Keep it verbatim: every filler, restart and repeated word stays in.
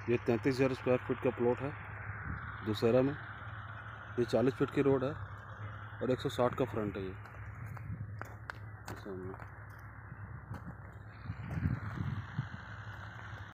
ये तैंतीस हज़ार स्क्वायर फीट का प्लॉट है दुशहरा में। ये चालीस फीट की रोड है और एक सौ साठ का फ्रंट है ये सामने।